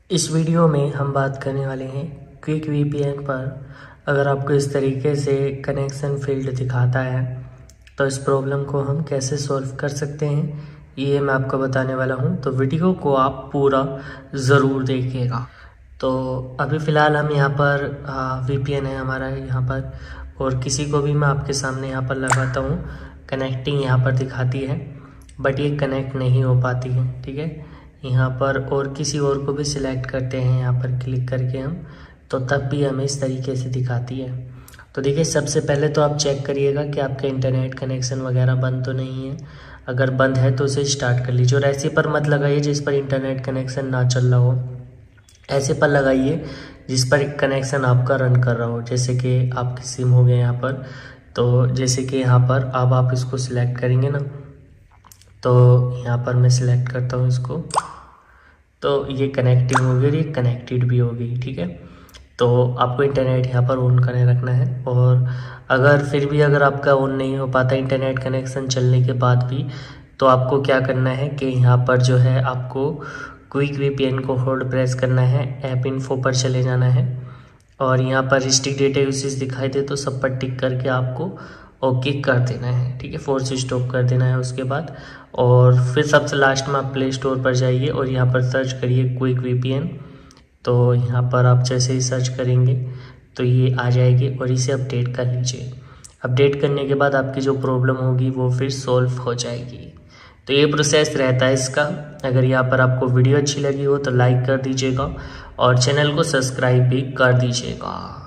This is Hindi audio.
इस वीडियो में हम बात करने वाले हैं क्विक वीपीएन पर। अगर आपको इस तरीके से कनेक्शन फील्ड दिखाता है तो इस प्रॉब्लम को हम कैसे सॉल्व कर सकते हैं ये मैं आपको बताने वाला हूं। तो वीडियो को आप पूरा ज़रूर देखिएगा। तो अभी फ़िलहाल हम यहाँ पर वीपीएन है हमारा यहाँ पर, और किसी को भी मैं आपके सामने यहाँ पर लगाता हूँ, कनेक्टिंग यहाँ पर दिखाती है बट ये कनेक्ट नहीं हो पाती है। ठीक है, यहाँ पर और किसी और को भी सिलेक्ट करते हैं यहाँ पर क्लिक करके हम, तो तब भी हमें इस तरीके से दिखाती है। तो देखिए, सबसे पहले तो आप चेक करिएगा कि आपका इंटरनेट कनेक्शन वगैरह बंद तो नहीं है। अगर बंद है तो उसे स्टार्ट कर लीजिए, और ऐसे पर मत लगाइए जिस पर इंटरनेट कनेक्शन ना चल रहा हो। ऐसे पर लगाइए जिस पर कनेक्शन आपका रन कर रहा हो, जैसे कि आपकी सिम हो गया यहाँ पर। तो जैसे कि यहाँ पर अब आप इसको सिलेक्ट करेंगे ना, तो यहाँ पर मैं सिलेक्ट करता हूँ इसको, तो ये कनेक्टिंग हो गई और ये कनेक्टेड भी हो गई। ठीक है, तो आपको इंटरनेट यहाँ पर ऑन करने रखना है। और अगर फिर भी अगर आपका ऑन नहीं हो पाता इंटरनेट कनेक्शन चलने के बाद भी, तो आपको क्या करना है कि यहाँ पर जो है आपको क्विक वीपीएन को होल्ड प्रेस करना है, ऐप इन्फो पर चले जाना है, और यहाँ पर रिस्ट्रिक्ट डेटा यूसेज दिखाई दे तो सब पर टिक करके आपको ओके कर देना है। ठीक है, फोर्स स्टॉप कर देना है उसके बाद। और फिर सबसे लास्ट में आप प्ले स्टोर पर जाइए और यहाँ पर सर्च करिए क्विक वीपीएन। तो यहाँ पर आप जैसे ही सर्च करेंगे तो ये आ जाएगी, और इसे अपडेट कर लीजिए। अपडेट करने के बाद आपकी जो प्रॉब्लम होगी वो फिर सॉल्व हो जाएगी। तो ये प्रोसेस रहता है इसका। अगर यहाँ पर आपको वीडियो अच्छी लगी हो तो लाइक कर दीजिएगा और चैनल को सब्सक्राइब भी कर दीजिएगा।